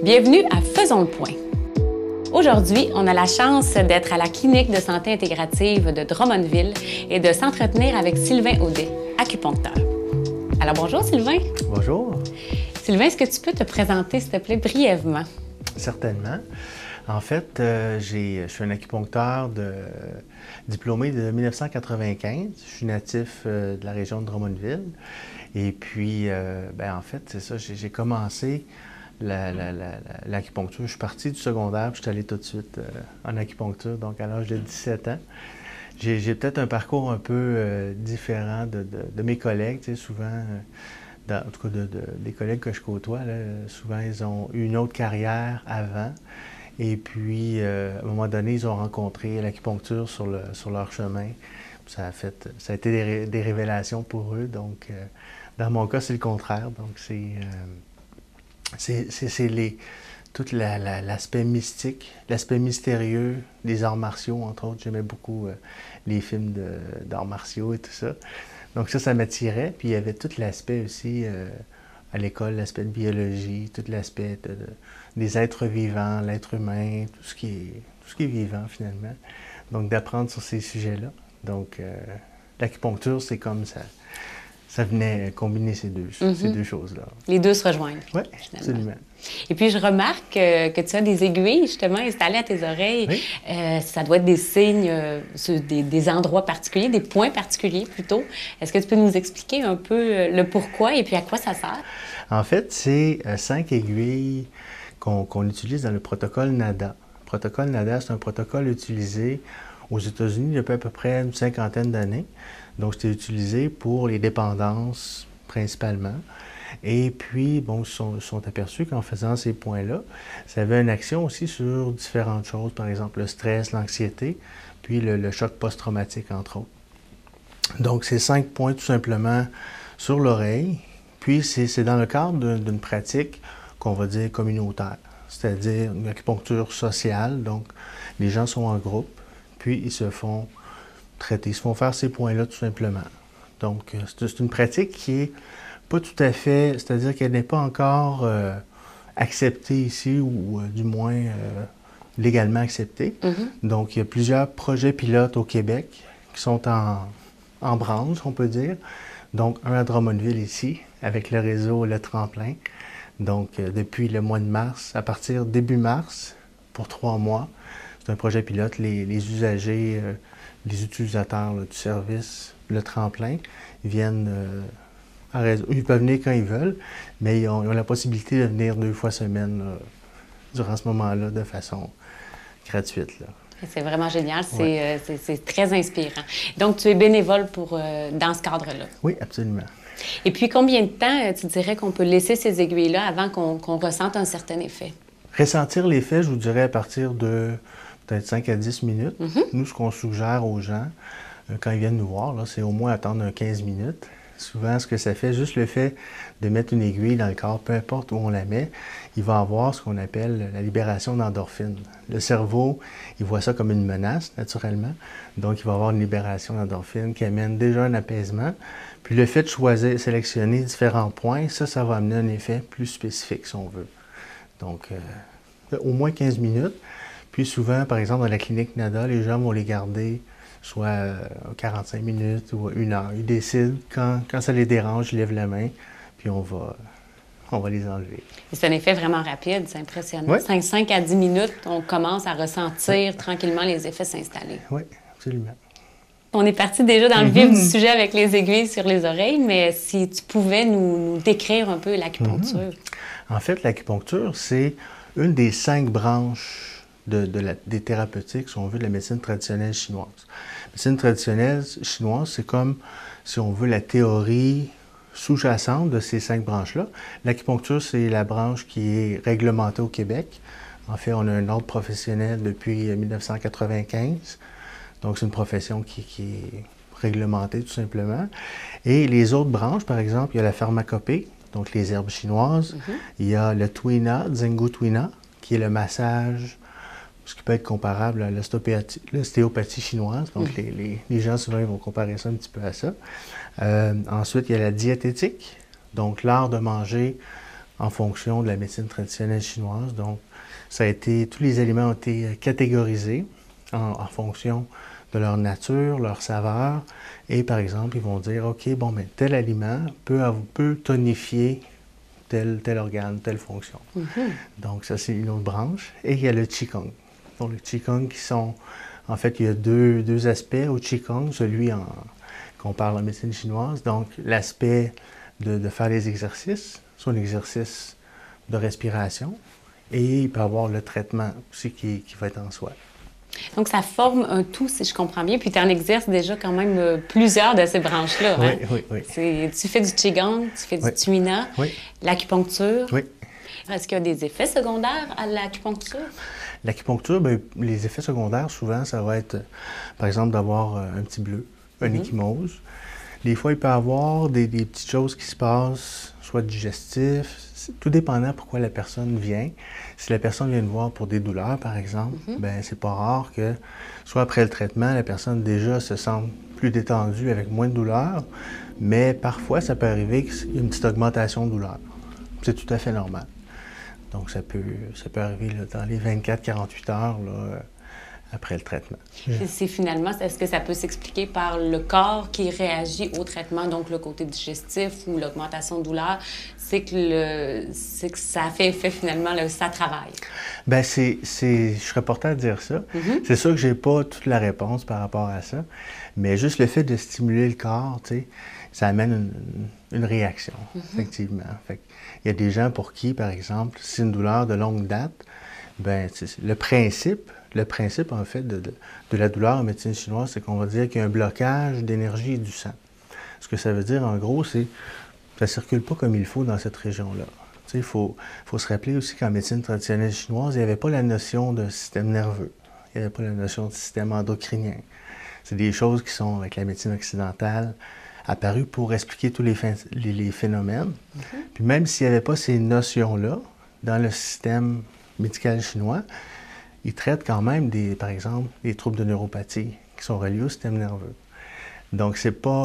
Bienvenue à Faisons le point. Aujourd'hui, on a la chance d'être à la clinique de santé intégrative de Drummondville et de s'entretenir avec Sylvain Audet, acupuncteur. Alors bonjour Sylvain. Bonjour. Sylvain, est-ce que tu peux te présenter, s'il te plaît, brièvement? Certainement. En fait, je suis un acupuncteur diplômé de 1995. Je suis natif de la région de Drummondville. Et puis, en fait, c'est ça, j'ai commencé l'acupuncture. Je suis parti du secondaire, puis je suis allé tout de suite en acupuncture, donc à l'âge de 17 ans. J'ai peut-être un parcours un peu différent de mes collègues. Tu sais, souvent, en tout cas des collègues que je côtoie, là, souvent ils ont eu une autre carrière avant. Et puis, à un moment donné, ils ont rencontré l'acupuncture sur leur chemin. Ça a été des révélations pour eux. Donc, dans mon cas, c'est le contraire. Donc, c'est tout l'aspect mystique, l'aspect mystérieux des arts martiaux, entre autres. J'aimais beaucoup les films d'arts martiaux et tout ça. Donc ça m'attirait. Puis il y avait tout l'aspect aussi à l'école, l'aspect de biologie, tout l'aspect des êtres vivants, l'être humain, tout ce qui est vivant finalement. Donc d'apprendre sur ces sujets-là. Donc l'acupuncture, c'est comme ça. Ça venait combiner ces deux choses-là. Les deux se rejoignent. Oui, absolument. Et puis, je remarque que tu as des aiguilles, justement, installées à tes oreilles. Oui. Ça doit être des signes sur des endroits particuliers, des points particuliers plutôt. Est-ce que tu peux nous expliquer un peu le pourquoi et puis à quoi ça sert? En fait, c'est 5 aiguilles qu'on utilise dans le protocole NADA. Le protocole NADA, c'est un protocole utilisé aux États-Unis depuis à peu près une 50aine d'années. Donc, c'était utilisé pour les dépendances principalement. Et puis, bon, ils sont aperçus qu'en faisant ces points-là, ça avait une action aussi sur différentes choses, par exemple le stress, l'anxiété, puis le choc post-traumatique, entre autres. Donc, c'est 5 points tout simplement sur l'oreille. Puis, c'est dans le cadre d'une pratique qu'on va dire communautaire, c'est-à-dire une acupuncture sociale. Donc, les gens sont en groupe, puis ils se font traiter, ils se font faire ces points-là tout simplement. Donc, c'est une pratique qui est pas tout à fait, c'est-à-dire qu'elle n'est pas encore acceptée ici, ou du moins légalement acceptée. Mm-hmm. Donc, il y a plusieurs projets pilotes au Québec qui sont en branle, on peut dire. Donc, un à Drummondville ici, avec le réseau Le Tremplin. Donc, depuis le mois de mars, à partir début mars, pour 3 mois, c'est un projet pilote. Les usagers, les utilisateurs là, du service Le Tremplin viennent ils peuvent venir quand ils veulent, mais ils ont la possibilité de venir 2 fois semaine durant ce moment-là de façon gratuite. Là. C'est vraiment génial, c'est très inspirant. Donc, tu es bénévole dans ce cadre-là? Oui, absolument. Et puis, combien de temps tu dirais qu'on peut laisser ces aiguilles-là avant qu'on ressente un certain effet? Ressentir l'effet, je vous dirais à partir de peut-être 5 à 10 minutes. Mm-hmm. Nous, ce qu'on suggère aux gens, quand ils viennent nous voir, c'est au moins attendre 15 minutes. Souvent, ce que ça fait, juste le fait de mettre une aiguille dans le corps, peu importe où on la met, il va avoir ce qu'on appelle la libération d'endorphines. Le cerveau, il voit ça comme une menace, naturellement. Donc, il va avoir une libération d'endorphines qui amène déjà un apaisement. Puis, le fait de sélectionner différents points, ça va amener un effet plus spécifique, si on veut. Donc, au moins 15 minutes. Puis, souvent, par exemple, dans la clinique NADA, les gens vont les garder soit 45 minutes ou 1 heure. Ils décident, quand ça les dérange, ils lèvent la main, puis on va les enlever. C'est un effet vraiment rapide, c'est impressionnant. Oui. 5 à 10 minutes, on commence à ressentir tranquillement les effets s'installer. Oui, absolument. On est parti déjà dans le vif du sujet avec les aiguilles sur les oreilles, mais si tu pouvais nous décrire un peu l'acupuncture. En fait, l'acupuncture, c'est une des 5 branches des thérapeutiques, si on veut, de la médecine traditionnelle chinoise. La médecine traditionnelle chinoise, c'est comme, si on veut, la théorie sous-jacente de ces 5 branches-là. L'acupuncture, c'est la branche qui est réglementée au Québec. En fait, on a un ordre professionnel depuis 1995. Donc, c'est une profession qui est réglementée, tout simplement. Et les autres branches, par exemple, il y a la pharmacopée, donc les herbes chinoises. Mm-hmm. Il y a le tuina, Zhengu tuina, qui est le massage, ce qui peut être comparable à l'ostéopathie chinoise. Donc, les gens, souvent, ils vont comparer ça un petit peu à ça. Ensuite, il y a la diététique, donc l'art de manger en fonction de la médecine traditionnelle chinoise. Donc, tous les aliments ont été catégorisés en fonction de leur nature, leur saveur. Et par exemple, ils vont dire, OK, bon, mais tel aliment peut tonifier tel organe, telle fonction. Donc, ça, c'est une autre branche. Et il y a le Qigong. Donc, le Qigong en fait, il y a deux aspects au Qigong, qu'on parle en médecine chinoise. Donc, l'aspect de faire les exercices, soit un exercice de respiration, et il peut y avoir le traitement aussi qui va être en soi. Donc, ça forme un tout, si je comprends bien. Puis, tu en exerces déjà quand même plusieurs de ces branches-là. Oui, hein? oui. Tu fais du Qigong, tu fais du Tuina, l'acupuncture. Oui. Est-ce qu'il y a des effets secondaires à l'acupuncture? L'acupuncture, bien, les effets secondaires, souvent, ça va être, par exemple, d'avoir un petit bleu, une ecchymose. Des fois, il peut y avoir des petites choses qui se passent, soit digestif, tout dépendant pourquoi la personne vient. Si la personne vient nous voir pour des douleurs, par exemple, ben c'est pas rare que, soit après le traitement, la personne déjà se sente plus détendue avec moins de douleur, mais parfois, ça peut arriver qu'il y ait une petite augmentation de douleur. C'est tout à fait normal. Donc, ça peut arriver là, dans les 24-48 heures là, après le traitement. C'est finalement, est-ce que ça peut s'expliquer par le corps qui réagit au traitement, donc le côté digestif ou l'augmentation de douleur, c'est que ça fait effet finalement, ça travaille? Bien, je serais porté à dire ça. C'est sûr que j'ai pas toute la réponse par rapport à ça, mais juste le fait de stimuler le corps, tu sais, ça amène une réaction, effectivement. Il y a des gens pour qui, par exemple, si c'est une douleur de longue date, bien, le principe, en fait, de la douleur en médecine chinoise, c'est qu'on va dire qu'il y a un blocage d'énergie et du sang. Ce que ça veut dire, en gros, c'est que ça ne circule pas comme il faut dans cette région-là. Il faut se rappeler aussi qu'en médecine traditionnelle chinoise, il n'y avait pas la notion de système nerveux. Il n'y avait pas la notion de système endocrinien. C'est des choses qui sont, avec la médecine occidentale, apparues pour expliquer tous les phénomènes. Puis même s'il n'y avait pas ces notions-là, dans le système médical chinois, ils traitent quand même, par exemple, des troubles de neuropathie qui sont reliés au système nerveux. Donc, c'est pas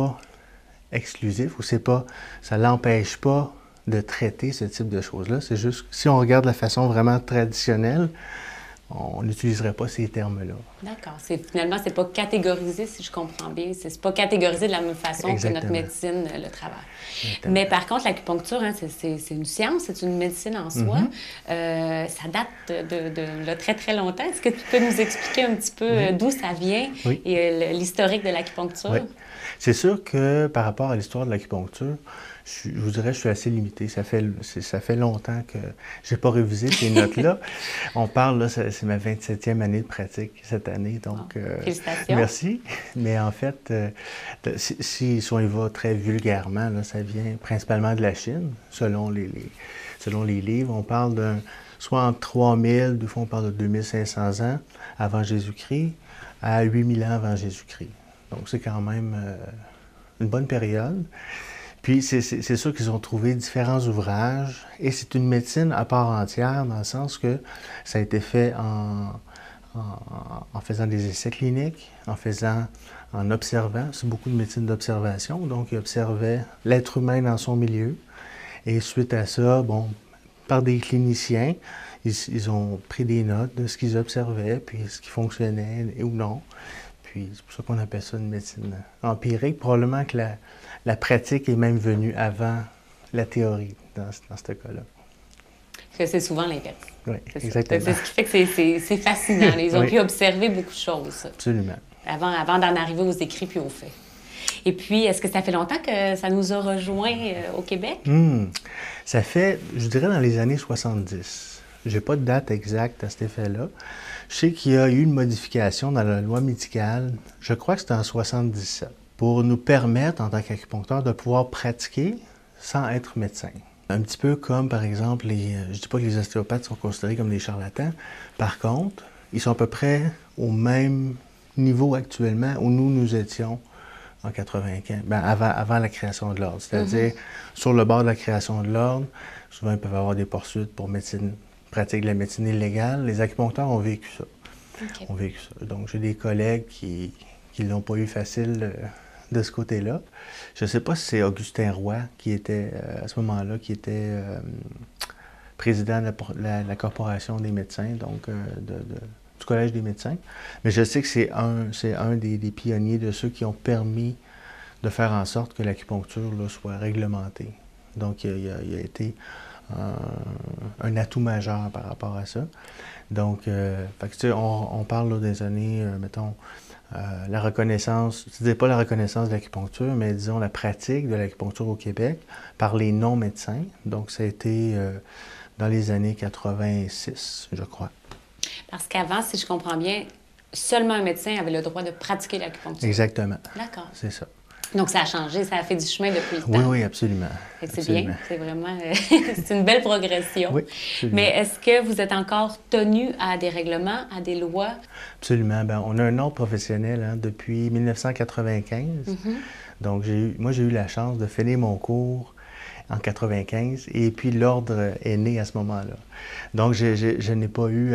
exclusif ou ça l'empêche pas de traiter ce type de choses-là. C'est juste, si on regarde de façon vraiment traditionnelle, on n'utiliserait pas ces termes-là. D'accord. Finalement, c'est pas catégorisé, si je comprends bien. C'est pas catégorisé de la même façon que notre médecine le travaille. Exactement. Mais par contre, l'acupuncture, hein, c'est une science, c'est une médecine en soi. Ça date de très, très longtemps. Est-ce que tu peux nous expliquer un petit peu d'où ça vient et l'historique de l'acupuncture? Oui. C'est sûr que par rapport à l'histoire de l'acupuncture, je vous dirais que je suis assez limité. Ça fait longtemps que je n'ai pas révisé ces notes-là. On parle, là, c'est ma 27e année de pratique cette année. Donc, félicitations. Merci. Mais en fait, si on y va très vulgairement, là, ça vient principalement de la Chine. Selon les livres, on parle soit entre 3000, des fois on parle de 2500 ans avant Jésus-Christ, à 8000 ans avant Jésus-Christ. Donc, c'est quand même une bonne période. Puis, c'est sûr qu'ils ont trouvé différents ouvrages et c'est une médecine à part entière dans le sens que ça a été fait en faisant des essais cliniques, en observant. C'est beaucoup de médecine d'observation. Donc, ils observaient l'être humain dans son milieu. Et suite à ça, bon, par des cliniciens, ils ont pris des notes de ce qu'ils observaient, puis ce qui fonctionnait ou non. Puis c'est pour ça qu'on appelle ça une médecine empirique. Probablement que la pratique est même venue avant la théorie dans ce cas-là. Parce que c'est souvent l'inverse. Oui, exactement. C'est ce qui fait que c'est fascinant. Ils ont pu observer beaucoup de choses. Absolument. Avant d'en arriver aux écrits puis aux faits. Et puis, est-ce que ça fait longtemps que ça nous a rejoints au Québec? Ça fait, je dirais, dans les années 70. Je n'ai pas de date exacte à cet effet-là. Je sais qu'il y a eu une modification dans la loi médicale, je crois que c'était en 77, pour nous permettre, en tant qu'acupuncteur, de pouvoir pratiquer sans être médecin. Un petit peu comme, par exemple, je ne dis pas que les ostéopathes sont considérés comme des charlatans. Par contre, ils sont à peu près au même niveau actuellement où nous étions en 95, avant la création de l'ordre. C'est-à-dire, sur le bord de la création de l'ordre, souvent, ils peuvent avoir des poursuites pour pratique de la médecine illégale. Les acupuncteurs ont vécu ça. Donc, j'ai des collègues qui l'ont pas eu facile de ce côté-là. Je ne sais pas si c'est Augustin Roy qui était, à ce moment-là, qui était président de la Corporation des médecins, donc du Collège des médecins. Mais je sais que c'est un des pionniers de ceux qui ont permis de faire en sorte que l'acupuncture là, soit réglementée. Donc, il a été un atout majeur par rapport à ça. Donc, fait que, tu sais, on parle là, des années, mettons, la reconnaissance, je ne disais pas la reconnaissance de l'acupuncture, mais disons la pratique de l'acupuncture au Québec par les non-médecins. Donc, ça a été dans les années 86, je crois. Parce qu'avant, si je comprends bien, seulement un médecin avait le droit de pratiquer l'acupuncture. Exactement. D'accord. C'est ça. Donc, ça a changé, ça a fait du chemin depuis le temps. Oui, oui, absolument. C'est bien, c'est vraiment... c'est une belle progression. Oui, absolument. Mais est-ce que vous êtes encore tenu à des règlements, à des lois? Absolument. Bien, on a un ordre professionnel depuis 1995. Donc, moi, j'ai eu la chance de finir mon cours en 95 et puis l'ordre est né à ce moment-là. Donc, je n'ai pas eu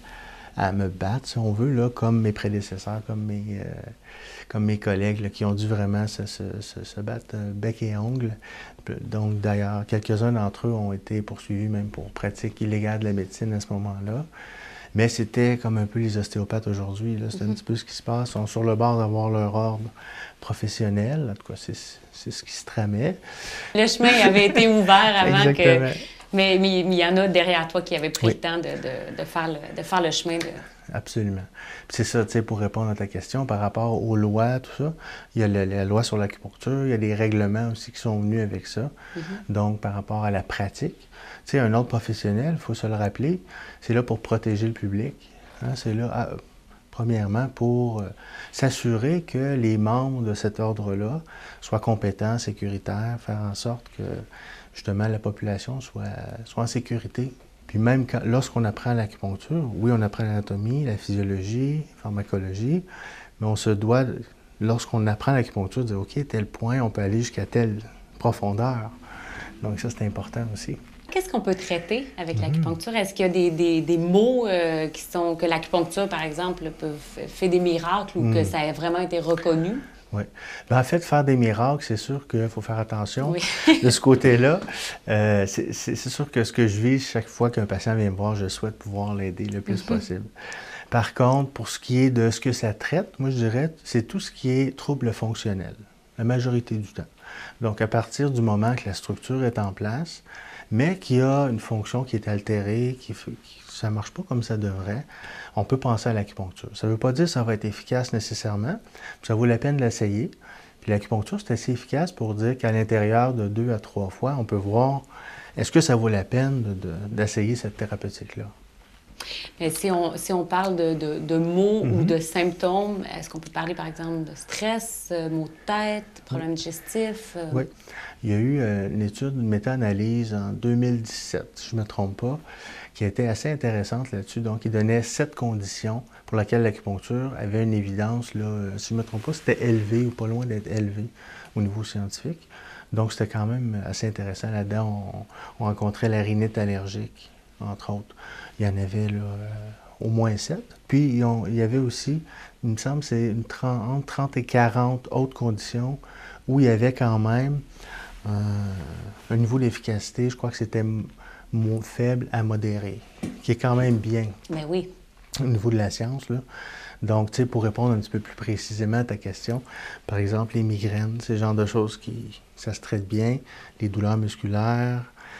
à me battre, si on veut, là, comme mes prédécesseurs, comme mes collègues là, qui ont dû vraiment se battre bec et ongle. Donc, d'ailleurs, quelques-uns d'entre eux ont été poursuivis même pour pratique illégale de la médecine à ce moment-là. Mais c'était comme un peu les ostéopathes aujourd'hui. C'est un petit peu ce qui se passe. Ils sont sur le bord d'avoir leur ordre professionnel. En tout cas, c'est ce qui se tramait. Le chemin avait été ouvert avant Exactement. que... Mais il y en a derrière toi qui avaient pris le temps de faire le chemin. Absolument. Puis c'est ça, tu sais, pour répondre à ta question, par rapport aux lois, tout ça, il y a la loi sur l'acupuncture, il y a des règlements aussi qui sont venus avec ça. Donc, par rapport à la pratique, tu sais, un ordre professionnel, il faut se le rappeler, c'est là pour protéger le public. Hein, c'est là, premièrement, pour s'assurer que les membres de cet ordre-là soient compétents, sécuritaires, faire en sorte que, justement, la population soit en sécurité. Puis même lorsqu'on apprend l'acupuncture, oui, on apprend l'anatomie, la physiologie, la pharmacologie, mais on se doit, lorsqu'on apprend l'acupuncture, de dire, OK, tel point, on peut aller jusqu'à telle profondeur. Donc ça, c'est important aussi. Qu'est-ce qu'on peut traiter avec l'acupuncture? Est-ce qu'il y a des mots que l'acupuncture, par exemple, fait des miracles ou que ça a vraiment été reconnu? Oui. Bien, en fait, faire des miracles, c'est sûr qu'il faut faire attention Oui. de ce côté-là. C'est sûr que ce que je vis chaque fois qu'un patient vient me voir, je souhaite pouvoir l'aider le plus possible. Par contre, pour ce qui est de ce que ça traite, moi je dirais, c'est tout ce qui est trouble fonctionnel, la majorité du temps. Donc, à partir du moment que la structure est en place, mais qu'il y a une fonction qui est altérée, ça ne marche pas comme ça devrait, on peut penser à l'acupuncture. Ça ne veut pas dire que ça va être efficace nécessairement, ça vaut la peine de l'essayer. Puis l'acupuncture, c'est assez efficace pour dire qu'à l'intérieur de 2 à 3 fois, on peut voir est-ce que ça vaut la peine d'essayer cette thérapeutique-là. Mais si on parle de maux ou de symptômes, est-ce qu'on peut parler, par exemple, de stress, maux de tête, problèmes digestifs? Oui. Il y a eu une étude, une méta-analyse en 2017, si je ne me trompe pas, qui a été assez intéressante là-dessus. Donc, il donnait 7 conditions pour lesquelles l'acupuncture avait une évidence, là, si je ne me trompe pas, c'était élevé ou pas loin d'être élevé au niveau scientifique. Donc, c'était quand même assez intéressant. Là-dedans, on rencontrait la rhinite allergique, entre autres. Il y en avait là, au moins 7. Puis, il y avait aussi, il me semble, c'est entre 30 et 40 autres conditions où il y avait quand même un niveau d'efficacité, je crois que c'était faible à modéré, qui est quand même bien. Mais oui. Au niveau de la science, là. Donc, tu sais, pour répondre un petit peu plus précisément à ta question, par exemple, les migraines, c'est le genre de choses ça se traite bien, les douleurs musculaires,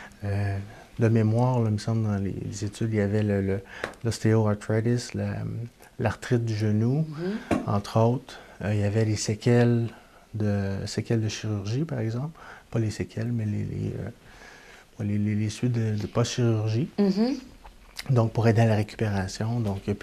de mémoire, là, il me semble, dans les études, il y avait l'ostéoarthritis, l'arthrite du genou, entre autres. Il y avait les séquelles de chirurgie, par exemple. Pas les séquelles, mais les suites de post-chirurgie. Donc, pour aider à la récupération. Donc, il y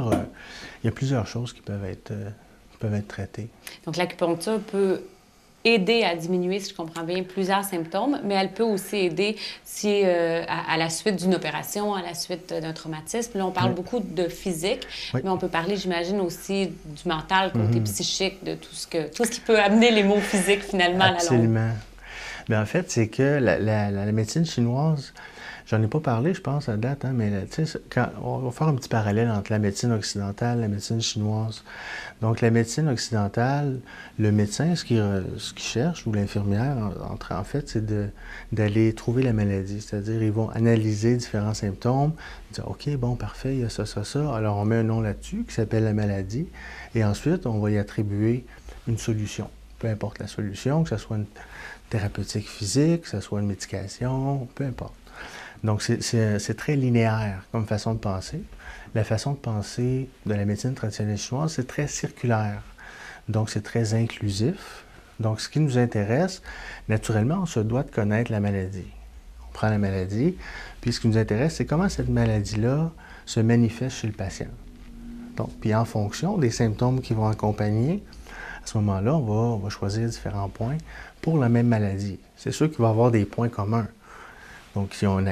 a plusieurs choses qui peuvent être traitées. Donc, l'acupuncture peut aider à diminuer, si je comprends bien, plusieurs symptômes, mais elle peut aussi aider si, à la suite d'une opération, à la suite d'un traumatisme. Là, on parle beaucoup de physique, mais on peut parler, j'imagine, aussi du mental, côté psychique, de tout ce qui peut amener les maux physiques, finalement, à la longue. Absolument. Bien, en fait, c'est que la médecine chinoise, J'en ai pas parlé, je pense, à date, hein, mais on va faire un petit parallèle entre la médecine occidentale et la médecine chinoise. Donc, la médecine occidentale, le médecin, ce qu'il cherche, ou l'infirmière, en fait, c'est d'aller trouver la maladie. C'est-à-dire, ils vont analyser différents symptômes, dire, OK, bon, parfait, il y a ça, ça, ça. Alors, on met un nom là-dessus qui s'appelle la maladie, et ensuite, on va y attribuer une solution. Peu importe la solution, que ce soit une thérapeutique physique, que ce soit une médication, peu importe. Donc, c'est très linéaire comme façon de penser. La façon de penser de la médecine traditionnelle chinoise, c'est très circulaire. Donc, c'est très inclusif. Donc, ce qui nous intéresse, naturellement, on se doit de connaître la maladie. On prend la maladie, puis ce qui nous intéresse, c'est comment cette maladie-là se manifeste chez le patient. Donc, puis en fonction des symptômes qui vont accompagner, à ce moment-là, on va choisir différents points pour la même maladie. C'est sûr qu'il va y avoir des points communs. Donc, ils ont un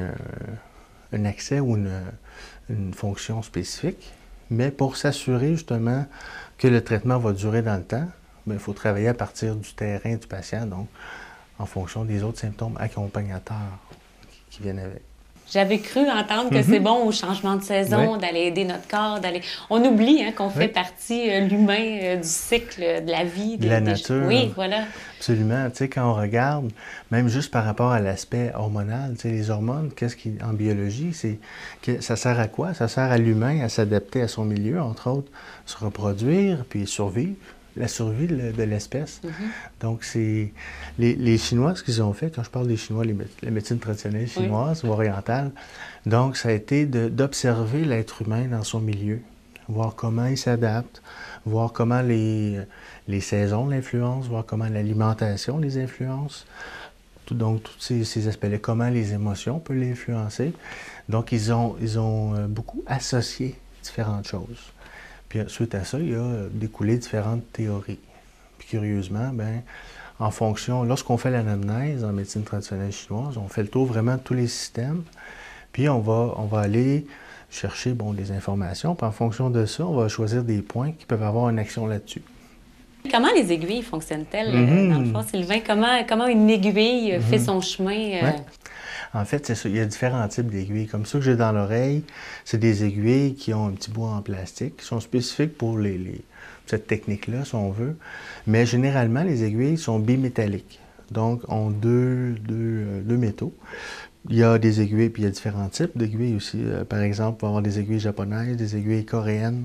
accès ou une fonction spécifique, mais pour s'assurer justement que le traitement va durer dans le temps, bien, il faut travailler à partir du terrain du patient, donc en fonction des autres symptômes accompagnateurs qui viennent avec. J'avais cru entendre que c'est bon au changement de saison, d'aller aider notre corps, d'aller... On oublie qu'on fait partie, l'humain, du cycle de la vie. De la nature. Oui, voilà. Absolument. Tu sais, quand on regarde, même juste par rapport à l'aspect hormonal, tu sais, les hormones, en biologie, ça sert à quoi? Ça sert à l'humain à s'adapter à son milieu, entre autres, se reproduire, puis survivre. La survie de l'espèce. Donc, c'est les Chinois, ce qu'ils ont fait, quand je parle des Chinois, la médecine traditionnelle chinoise ou orientale, donc ça a été d'observer l'être humain dans son milieu, voir comment il s'adapte, voir comment les saisons l'influencent, voir comment l'alimentation les influence, donc tous ces aspects-là, comment les émotions peuvent l'influencer. Donc, ils ont beaucoup associé différentes choses. Puis suite à ça, il a découlé différentes théories. Puis curieusement, bien, en fonction, lorsqu'on fait l'anamnèse en médecine traditionnelle chinoise, on fait le tour vraiment de tous les systèmes. Puis on va aller chercher des informations. Puis en fonction de ça, on va choisir des points qui peuvent avoir une action là-dessus. Comment les aiguilles fonctionnent-elles, dans le fond, Sylvain? Comment une aiguille fait son chemin? En fait, c'est ça. Il y a différents types d'aiguilles. Comme ceux que j'ai dans l'oreille, c'est des aiguilles qui ont un petit bout en plastique, qui sont spécifiques pour cette technique-là, si on veut. Mais généralement, les aiguilles sont bimétalliques. Donc, ont deux métaux. Il y a des aiguilles, puis il y a différents types d'aiguilles aussi. Par exemple, il va y avoir des aiguilles japonaises, des aiguilles coréennes,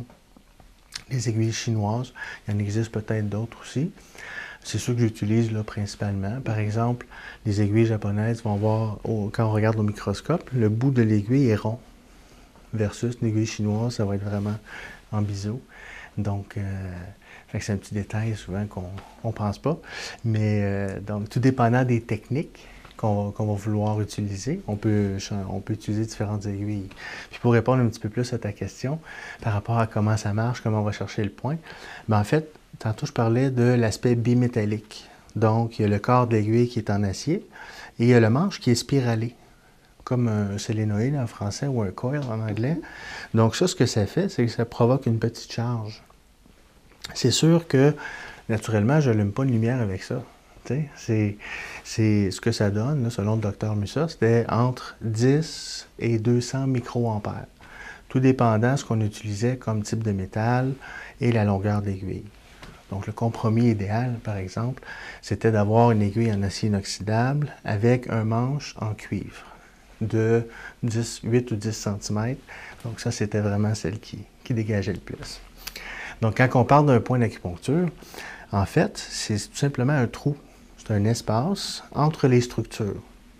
des aiguilles chinoises. Il y en existe peut-être d'autres aussi. C'est ceux que j'utilise là principalement. Par exemple, les aiguilles japonaises vont avoir, quand on regarde au microscope, le bout de l'aiguille est rond. Versus une aiguille chinoise, ça va être vraiment en biseau. Donc, c'est un petit détail souvent qu'on ne pense pas. Mais donc, tout dépendant des techniques qu'on va vouloir utiliser, on peut utiliser différentes aiguilles. Puis pour répondre un petit peu plus à ta question, par rapport à comment ça marche, comment on va chercher le point, bien, en fait, tantôt, je parlais de l'aspect bimétallique. Donc, il y a le corps de l'aiguille qui est en acier et il y a le manche qui est spiralé, comme un solénoïde en français ou un coil en anglais. Donc, ça, ce que ça fait, c'est que ça provoque une petite charge. C'est sûr que, naturellement, je n'allume pas de lumière avec ça. C'est ce que ça donne, là, selon le docteur Mussa, c'était entre 10 et 200 microampères, tout dépendant de ce qu'on utilisait comme type de métal et la longueur d'aiguille. Donc, le compromis idéal, par exemple, c'était d'avoir une aiguille en acier inoxydable avec un manche en cuivre de 8 ou 10 cm. Donc, ça, c'était vraiment celle qui dégageait le plus. Donc, quand on parle d'un point d'acupuncture, en fait, c'est tout simplement un trou. C'est un espace entre les structures.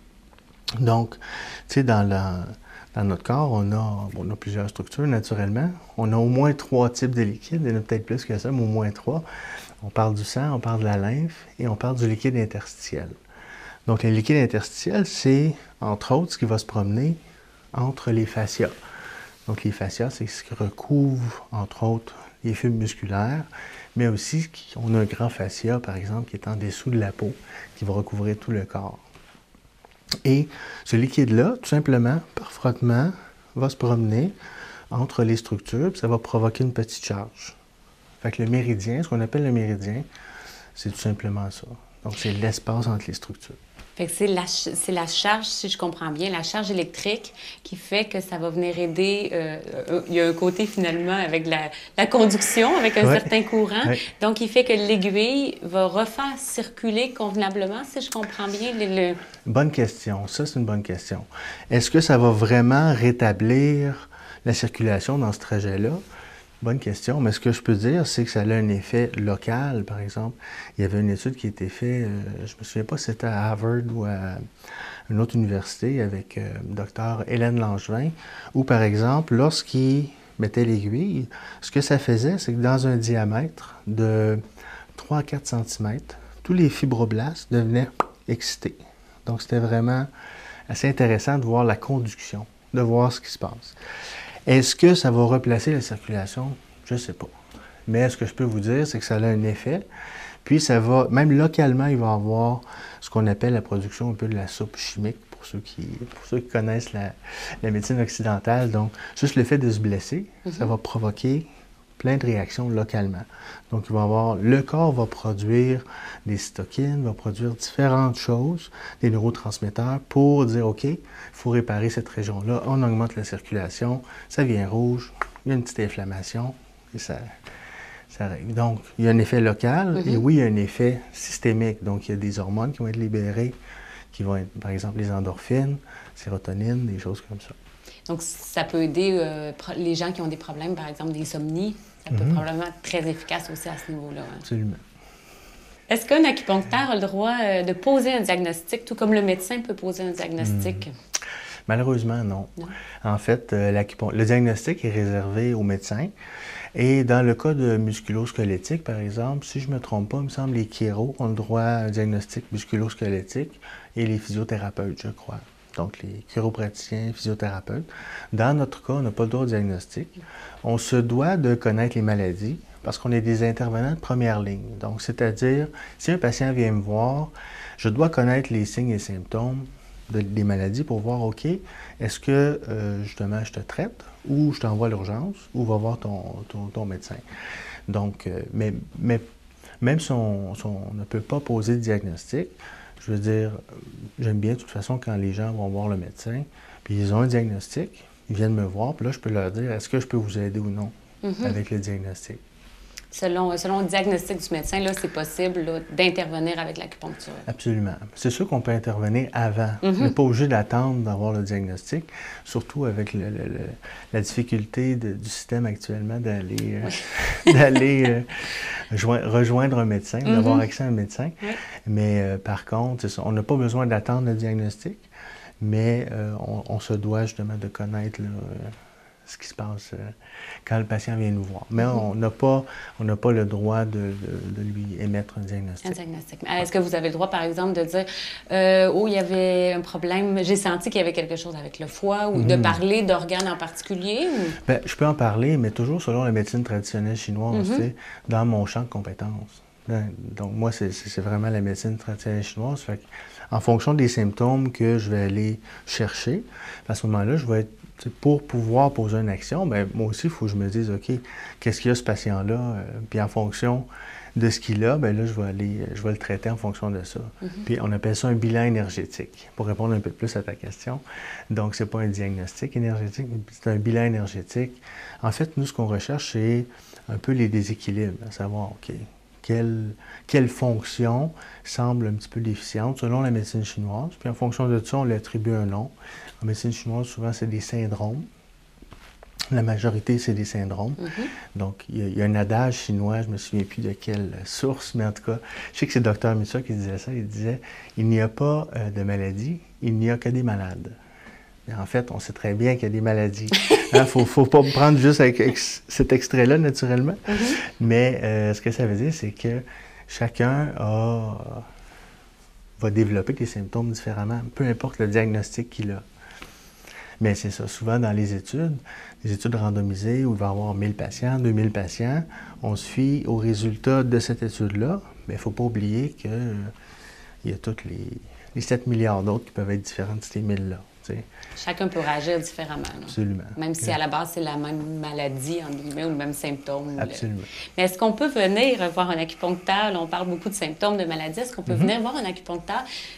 Donc, tu sais, dans notre corps, on a plusieurs structures, naturellement. On a au moins 3 types de liquides. Il y en a peut-être plus que ça, mais au moins 3. On parle du sang, on parle de la lymphe et on parle du liquide interstitiel. Donc, le liquide interstitiel, c'est, entre autres, ce qui va se promener entre les fascias. Donc, les fascias, c'est ce qui recouvre, entre autres, les fibres musculaires, mais aussi, on a un grand fascia, par exemple, qui est en dessous de la peau, qui va recouvrir tout le corps. Et ce liquide-là, tout simplement, par frottement, va se promener entre les structures, puis ça va provoquer une petite charge. Fait que le méridien, ce qu'on appelle le méridien, c'est tout simplement ça. Donc, c'est l'espace entre les structures. Fait que c'est la charge, si je comprends bien, la charge électrique qui fait que ça va venir aider. Il y a un côté finalement avec la conduction, avec un certain courant. Ouais. Donc, il fait que l'aiguille va refaire circuler convenablement, si je comprends bien. Bonne question. Ça, c'est une bonne question. Est-ce que ça va vraiment rétablir la circulation dans ce trajet-là? Bonne question, mais ce que je peux dire, c'est que ça a un effet local, par exemple. Il y avait une étude qui a été faite, je me souviens pas si c'était à Harvard ou à une autre université, avec Dr. Hélène Langevin, où, par exemple, lorsqu'il mettait l'aiguille, ce que ça faisait, c'est que dans un diamètre de 3 à 4 cm, tous les fibroblastes devenaient excités. Donc, c'était vraiment assez intéressant de voir la conduction, de voir ce qui se passe. Est-ce que ça va replacer la circulation? Je ne sais pas. Mais ce que je peux vous dire, c'est que ça a un effet. Puis ça va, même localement, il va y avoir ce qu'on appelle la production un peu de la soupe chimique, pour ceux qui connaissent la médecine occidentale. Donc, juste le fait de se blesser, ça va provoquer plein de réactions localement. Donc, il va y avoir, le corps va produire des cytokines, va produire différentes choses, des neurotransmetteurs pour dire, OK, il faut réparer cette région-là, on augmente la circulation, ça vient rouge, il y a une petite inflammation et ça arrive. Donc, il y a un effet local et oui, il y a un effet systémique. Donc, il y a des hormones qui vont être libérées, qui vont être, par exemple, les endorphines, sérotonine, des choses comme ça. Donc, ça peut aider les gens qui ont des problèmes, par exemple, d'insomnie. Ça peut probablement être très efficace aussi à ce niveau-là. Hein. Absolument. Est-ce qu'un acupuncteur a le droit de poser un diagnostic, tout comme le médecin peut poser un diagnostic? Malheureusement, non. En fait, le diagnostic est réservé aux médecins. Et dans le cas de musculo-squelettique, par exemple, si je ne me trompe pas, il me semble que les chiro ont le droit à un diagnostic musculo-squelettique et les physiothérapeutes, je crois. Donc, les chiropraticiens, physiothérapeutes. Dans notre cas, on n'a pas le droit au diagnostic. On se doit de connaître les maladies parce qu'on est des intervenants de première ligne. Donc, c'est-à-dire, si un patient vient me voir, je dois connaître les signes et symptômes des maladies pour voir, OK, est-ce que, justement, je te traite ou je t'envoie à l'urgence ou va voir ton médecin. Donc, mais même si on ne peut pas poser de diagnostic, je veux dire, j'aime bien de toute façon quand les gens vont voir le médecin, puis ils ont un diagnostic, ils viennent me voir, puis là, je peux leur dire, est-ce que je peux vous aider ou non avec le diagnostic. Selon le diagnostic du médecin, là, c'est possible là, d'intervenir avec l'acupuncture. Absolument. C'est sûr qu'on peut intervenir avant. On n'est pas obligé d'attendre d'avoir le diagnostic, surtout avec la difficulté du système actuellement d'aller rejoindre un médecin, d'avoir accès à un médecin. Mais par contre, c'est ça, on n'a pas besoin d'attendre le diagnostic, mais on se doit justement de connaître ce qui se passe quand le patient vient nous voir. Mais on n'a pas le droit de lui émettre un diagnostic. Un diagnostic. Est-ce que vous avez le droit, par exemple, de dire oh, il y avait un problème, j'ai senti qu'il y avait quelque chose avec le foie, ou de parler d'organes en particulier? Ou... Bien, je peux en parler, mais toujours selon la médecine traditionnelle chinoise, tu sais, dans mon champ de compétences. Donc, moi, c'est vraiment la médecine traditionnelle chinoise. Fait que, en fonction des symptômes que je vais aller chercher, à ce moment-là, je vais être pour pouvoir poser une action, bien, moi aussi, il faut que je me dise, OK, qu'est-ce qu'il y a ce patient-là? Puis en fonction de ce qu'il a, bien là, je vais le traiter en fonction de ça. Puis on appelle ça un bilan énergétique, pour répondre un peu plus à ta question. Donc, c'est pas un diagnostic énergétique, c'est un bilan énergétique. En fait, nous, ce qu'on recherche, c'est un peu les déséquilibres, à savoir, OK, quelle fonction semble un petit peu déficiente selon la médecine chinoise. Puis en fonction de ça, on lui attribue un nom. En médecine chinoise, souvent, c'est des syndromes. La majorité, c'est des syndromes. Donc, il y a un adage chinois, je ne me souviens plus de quelle source, mais en tout cas, je sais que c'est Dr. Mitsua qui disait ça. Il disait, il n'y a pas de maladie, il n'y a que des malades. Mais en fait, on sait très bien qu'il y a des maladies. Il ne faut pas me prendre juste avec cet extrait-là, naturellement. Mais ce que ça veut dire, c'est que chacun va développer des symptômes différemment, peu importe le diagnostic qu'il a. Mais c'est ça, souvent dans les études randomisées où il va y avoir 1000 patients, 2000 patients, on se fie aux résultats de cette étude-là, mais il ne faut pas oublier qu'il y a tous les 7 milliards d'autres qui peuvent être différents de ces 1000-là. T'sais. Chacun peut réagir différemment. Là. Absolument. Même si à la base, c'est la même maladie, entre guillemets, ou le même symptôme. Absolument. Mais est-ce qu'on peut venir voir un acupuncteur? Là, on parle beaucoup de symptômes de maladie. Est-ce qu'on peut venir voir un acupuncteur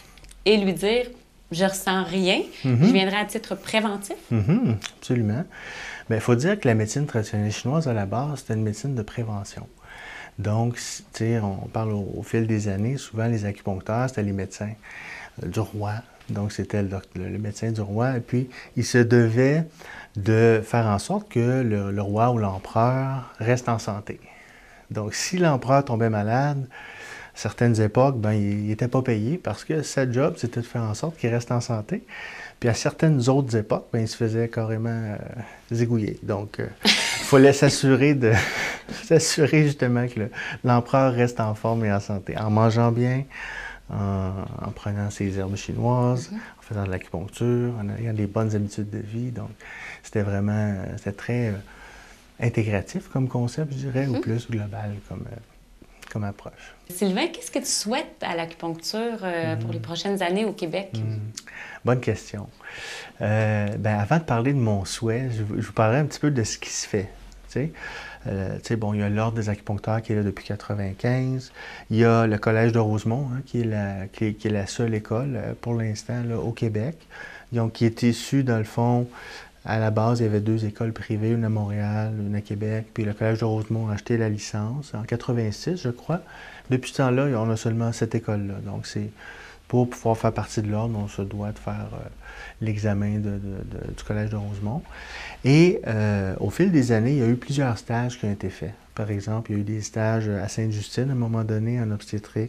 et lui dire « je ressens rien, je viendrai à titre préventif ». Absolument. Bien, il faut dire que la médecine traditionnelle chinoise, à la base, c'était une médecine de prévention. Donc, tu sais, on parle au fil des années, souvent les acupuncteurs, c'était les médecins du roi. Donc, c'était le médecin du roi. Et puis, il se devait de faire en sorte que le roi ou l'empereur reste en santé. Donc, si l'empereur tombait malade, à certaines époques, ben, il n'était pas payé parce que sa job, c'était de faire en sorte qu'il reste en santé. Puis à certaines autres époques, ben, il se faisait carrément zigouiller. Donc, il fallait s'assurer justement que l'empereur reste en forme et en santé, en mangeant bien, en prenant ses herbes chinoises, en faisant de l'acupuncture, en ayant des bonnes habitudes de vie. Donc, c'était très intégratif comme concept, je dirais, ou plus global comme approche. Sylvain, qu'est-ce que tu souhaites à l'acupuncture pour les prochaines années au Québec? Bonne question. Avant de parler de mon souhait, je vous parlerai un petit peu de ce qui se fait. Bon, il y a l'Ordre des acupuncteurs qui est là depuis 1995. Il y a le Collège de Rosemont, qui est la seule école pour l'instant au Québec. Donc, qui est issue, dans le fond, à la base, il y avait 2 écoles privées, une à Montréal, une à Québec. Puis le Collège de Rosemont a acheté la licence en 1986, je crois. Depuis ce temps-là, on a seulement cette école-là. Donc, c'est pour pouvoir faire partie de l'ordre, on se doit de faire l'examen du Collège de Rosemont. Et au fil des années, il y a eu plusieurs stages qui ont été faits. Par exemple, il y a eu des stages à Sainte-Justine à un moment donné en obstétrique.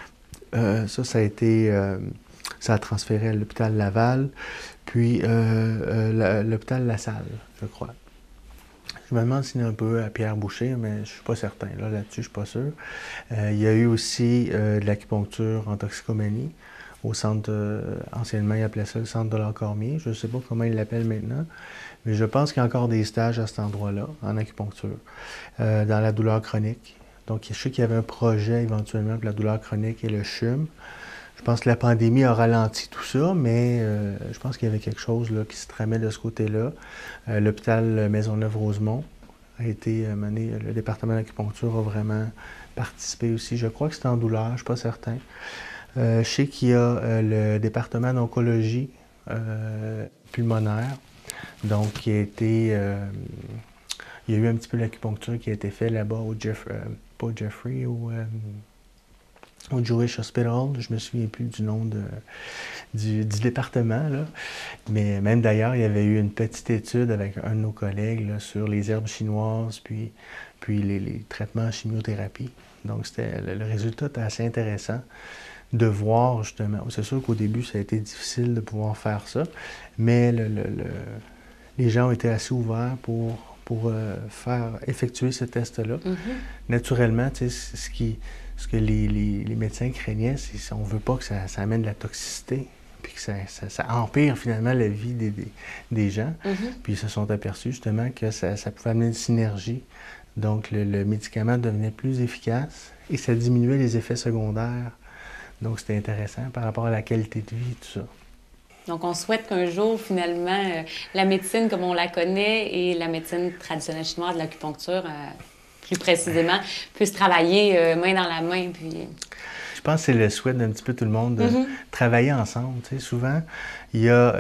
Ça a transféré à l'hôpital Laval, puis l'hôpital La Salle, je crois. Je me demande s'il y en a un peu à Pierre Boucher, mais je ne suis pas certain. Là-dessus, je ne suis pas sûr. Il y a eu aussi de l'acupuncture en toxicomanie au centre, anciennement, il appelait ça le centre de l'Encormier. Je ne sais pas comment il l'appelle maintenant, mais je pense qu'il y a encore des stages à cet endroit-là, en acupuncture, dans la douleur chronique. Donc, je sais qu'il y avait un projet éventuellement pour la douleur chronique et le CHUM. Je pense que la pandémie a ralenti tout ça, mais je pense qu'il y avait quelque chose là, qui se tramait de ce côté-là. L'hôpital Maisonneuve-Rosemont a été mené, le département d'acupuncture a vraiment participé aussi. Je crois que c'était en douleur, je ne suis pas certain. Je sais qu'il y a le département d'oncologie pulmonaire, donc qui a été... il y a eu un petit peu l'acupuncture qui a été fait là-bas au au Jewish Hospital, je me souviens plus du nom du département, là. Mais même d'ailleurs, il y avait eu une petite étude avec un de nos collègues là, sur les herbes chinoises, puis les traitements en chimiothérapie. Donc, le résultat était assez intéressant de voir, justement. C'est sûr qu'au début, ça a été difficile de pouvoir faire ça, mais les gens ont été assez ouverts pour effectuer ce test-là. Naturellement, tu sais, ce que les médecins craignaient, c'est qu'on ne veut pas que ça amène de la toxicité, puis que ça empire finalement la vie des gens. Puis ils se sont aperçus justement que ça pouvait amener une synergie. Donc le médicament devenait plus efficace et ça diminuait les effets secondaires. Donc c'était intéressant par rapport à la qualité de vie, tout ça. Donc, on souhaite qu'un jour, finalement, la médecine comme on la connaît et la médecine traditionnelle chinoise de l'acupuncture, plus précisément, puissent travailler main dans la main. Puis... Je pense que c'est le souhait d'un petit peu tout le monde de travailler ensemble. Tu sais, souvent, il y a...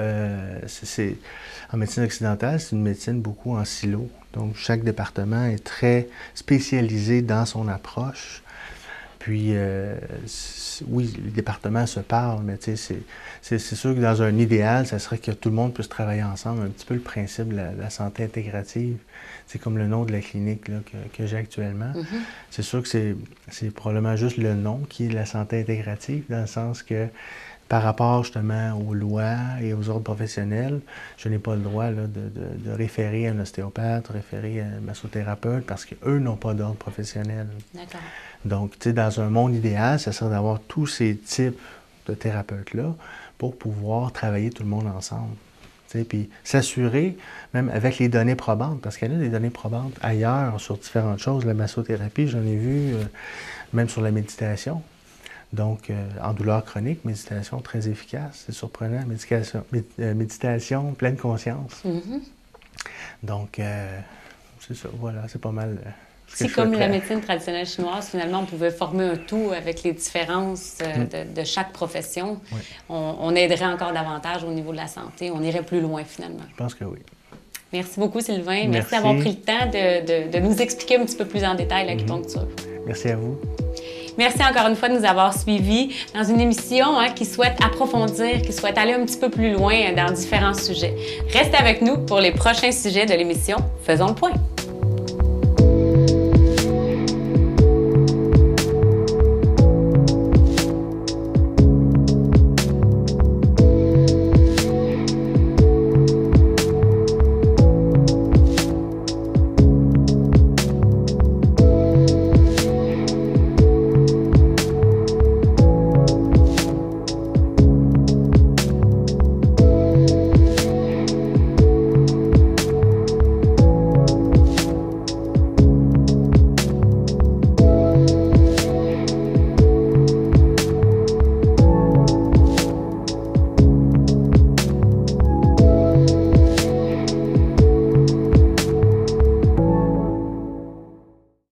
en médecine occidentale, c'est une médecine beaucoup en silo. Donc, chaque département est très spécialisé dans son approche. Puis, oui, les départements se parlent, mais tu sais, c'est sûr que dans un idéal, ça serait que tout le monde puisse travailler ensemble. Un petit peu le principe de la santé intégrative. C'est comme le nom de la clinique là, que j'ai actuellement. C'est sûr que c'est probablement juste le nom qui est la santé intégrative, dans le sens que par rapport justement aux lois et aux ordres professionnels, je n'ai pas le droit là, de référer à un ostéopathe, référer à un massothérapeute, parce qu'eux n'ont pas d'ordre professionnel. D'accord. Donc, tu sais, dans un monde idéal, ça serait d'avoir tous ces types de thérapeutes-là pour pouvoir travailler tout le monde ensemble. Tu sais, puis s'assurer, même avec les données probantes, parce qu'il y en a des données probantes ailleurs sur différentes choses. La massothérapie, j'en ai vu, même sur la méditation. Donc, en douleur chronique, méditation très efficace, c'est surprenant. Méditation pleine conscience. Donc, c'est ça, voilà, c'est pas mal Si, comme la médecine traditionnelle chinoise, finalement, on pouvait former un tout avec les différences de chaque profession, oui. On aiderait encore davantage au niveau de la santé. On irait plus loin, finalement. Je pense que oui. Merci beaucoup, Sylvain. Merci d'avoir pris le temps de nous expliquer un petit peu plus en détail l'acupuncture. Merci à vous. Merci encore une fois de nous avoir suivis dans une émission qui souhaite approfondir, qui souhaite aller un petit peu plus loin dans différents sujets. Restez avec nous pour les prochains sujets de l'émission Faisons le point.